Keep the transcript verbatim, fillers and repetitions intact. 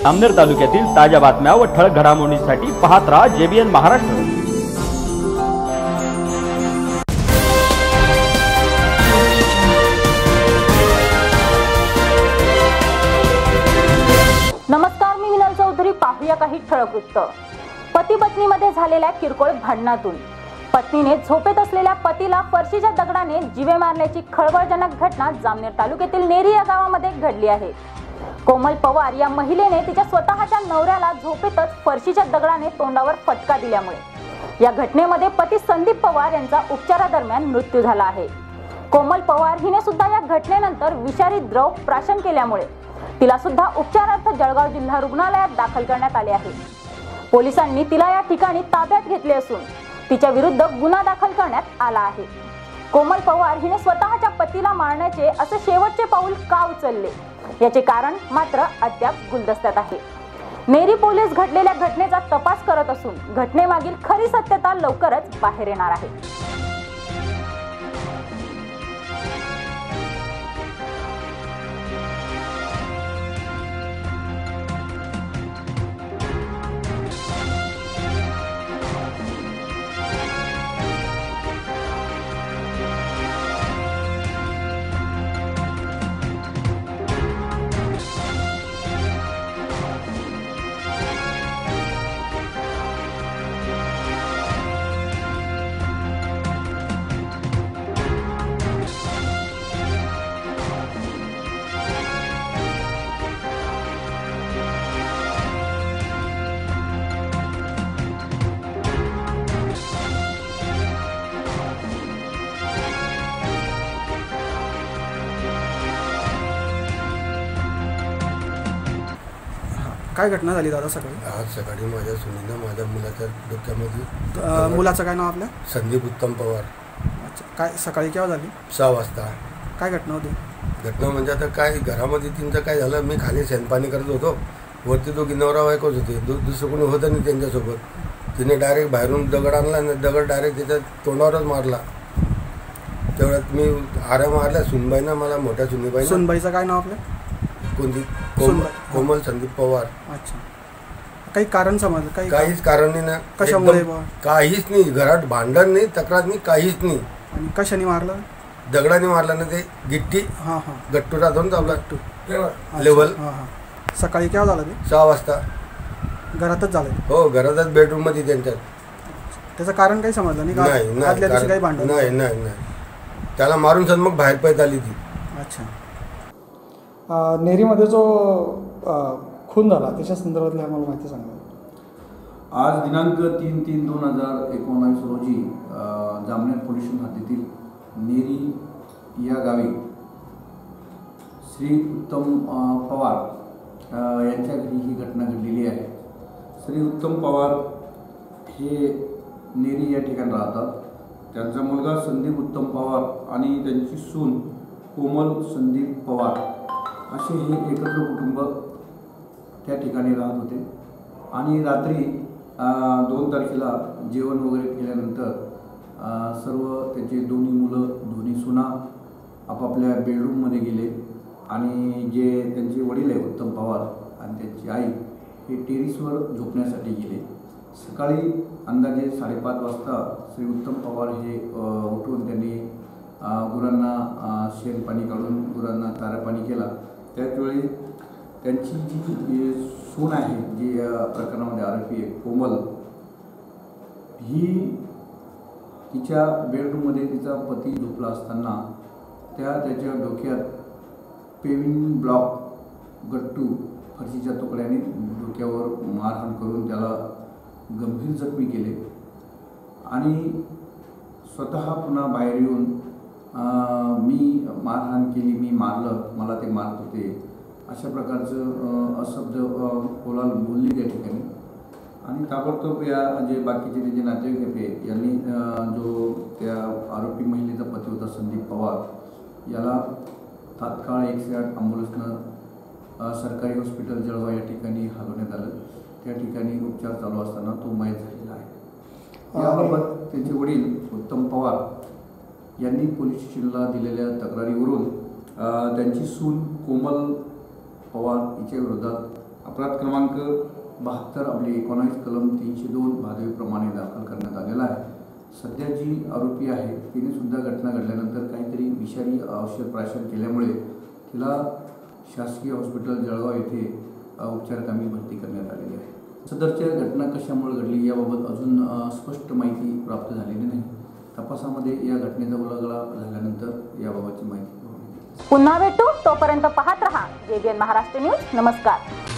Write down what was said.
जामनेर तालुक्यातील ताज्या बातम्या व ठळक घडामोडींसाठी पाहत राहा जेबीएन महाराष्ट्र। नमस्कार, मी विनल चौधरी। पाहूया काही ठळक वृत्त। पती पत्नीमध्ये झालेल्या किरकोळ भांडणातून पत्नीने झोपेत असलेल्या पतीला फरशीच्या दगडाने जीवे मारल्याची खळबळजनक घटना जामनेर तालुक्यातील नेरी या गावामध्ये घडली आहे। कोमल पवार या महिलेने तिच्या स्वतःच्या नवऱ्याला झोपेतच फरशीच्या दगडाने तोंडावर फटका दिल्यामुळे या घटनेमध्ये पती संदीप पवार यांचा उपचारादरम्यान मृत्यू झाला आहे। कोमल पवार हिने सुद्धा या घटनेनंतर विषारी द्रव प्राशन केल्यामुळे तिला सुद्धा उपचारार्थ जळगाव जिल्हा रुग्णालयात दाखल करण्यात आले आहे। पोलिसांनी तिला या ठिकाणी ताब्यात घेतले असून तिच्या विरुद्ध गुन्हा दाखल करण्यात आला आहे। कोमल पवार हिने स्वतःच्या पतीला मारण्याचे असे शेवटचे पाऊल का उचलले याचे कारण मात्र अद्याप गुलदस्त्यात आहे। नेरी पोलीस घडलेल्या घटनेचा तपास करत असून घटनेमागील खरी सत्यता लवकरच बाहेर येणार आहे। काय घटना झाली दादा सकाळी? आज सकाळी माझ्या सुनीनं माझ्या मुलाच्या डोक्यामध्ये मुलाचं काय नाव आपल्या? संदीप उत्तम पवार। अच्छा, काय सकाळी केव्हा झाली? सहा वाजता। काय घटना होती? घटना म्हणजे आता काय घरामध्ये तिचं काय झालं, मी खाली शेणपाणी करत होतो, वरती दोघी नवरा बायकोच होते, दु दुसरं कोणी होतं नाही त्यांच्यासोबत। तिने डायरेक्ट बाहेरून दगड आणला आणि दगड डायरेक्ट त्याच्या तोंडावरच मारला। तेवढ्यात मी आऱ्या मारल्या सुनबाईनं मला, मोठ्या सुनबाई। सुनबाईचं काय नाव आपलं? कोणती? कोमल कोमल संदीप पवार। अच्छा, काही कारण समजलं? काही काहीच कारण नाही ना, कशामुळे? काहीच नाही, घरात भांडण नाही, तक्रार नाही, काहीच नाही। आणि कशाने मारलं? दगडाने मारला ना, ते गिट्टी हां हां गट्टू राहतो ना आपला लेवल। हां हां सकाळी केव्हा झालं ते? सहा वाजता। घरातच झालं? हो, घरातच, बेडरूम मध्ये त्यांच्यात। त्याचं कारण काही समजलं नाही? नाही आदल्या दिवशी काही भांडण? नाही नाही नाही, त्याला मारून सण मग बाहेर पळत आली ती। अच्छा, नेरीमध्ये जो खून झाला त्याच्या संदर्भातली आम्हाला माहिती सांगा। आज दिनांक तीन तीन दोन हजार एकोणावीस रोजी जामनेर पोलीस हद्दीतील नेरी या गावी श्री उत्तम पवार यांच्या घरी ही घटना घडलेली आहे। श्री उत्तम पवार हे नेरी या ठिकाणी राहतात। त्यांचा मुलगा संदीप उत्तम पवार आणि त्यांची सून कोमल संदीप पवार असे हे एकत्र कुटुंब त्या ठिकाणी राहत होते। आणि रात्री दोन तारखेला जेवण वगैरे केल्यानंतर सर्व त्याचे दोन्ही मुलं, दोन्ही सुना आपापल्या बेडरूममध्ये गेले आणि जे त्यांचे वडील आहे उत्तम पवार आणि त्यांची आई हे टेरिसवर झोपण्यासाठी गेले। सकाळी अंदाजे साडेपाच वाजता श्री उत्तम पवार हे उठून त्यांनी गुरांना शेणपाणी काढून गुरांना चारापाणी केला। त्याचवेळी त्यांची जी सून आहे, जी या प्रकरणामध्ये आरोपी आहे कोमल, ही तिच्या बेडरूममध्ये तिचा पती झोपला असताना त्या त्याच्या डोक्यात पेविंग ब्लॉक गट्टू फरशीच्या तुकड्याने डोक्यावर मारहाण करून त्याला गंभीर जखमी केले आणि स्वतः पुन्हा बाहेर येऊन मी मारहाण केली, मी मारलं, मला ते मारत होते अशा प्रकारचं अशब्द बोलाल बोलली त्या ठिकाणी। आणि ताबडतोब या जे बाकीचे त्याचे नातेवाईक होते यांनी जो त्या आरोपी महिलेचा पती होता संदीप पवार याला तात्काळ एकशे आठ ॲम्ब्युलन्सनं सरकारी हॉस्पिटल जळगाव या ठिकाणी हलवण्यात आलं। त्या ठिकाणी उपचार चालू असताना तो मयत झालेला आहे। याबाबत त्यांचे वडील उत्तम पवार यांनी पोलीस स्टेशनला दिलेल्या तक्रारीवरून त्यांची सून कोमल पवार हिच्या विरोधात अपराध क्रमांक बहात्तर आपले एकोणावीस कलम तीनशे दोन भादवीप्रमाणे दाखल करण्यात आलेला आहे. सध्या जी आरोपी आहे तिने सुद्धा घटना घडल्यानंतर काहीतरी विषारी औषध प्राशन केल्यामुळे तिला शासकीय हॉस्पिटल जळगाव येथे उपचारकामी भरती करण्यात आलेली आहे. सदरच्या घटना कशामुळे घडली याबाबत अजून स्पष्ट माहिती प्राप्त झालेली नाही. तपासामध्ये या घटनेचा उलगडा झाल्यानंतर याबाबतची माहिती पुन्हा भेटू, तोपर्यंत पाहत रहा जेबीएन महाराष्ट्र न्यूज. नमस्कार.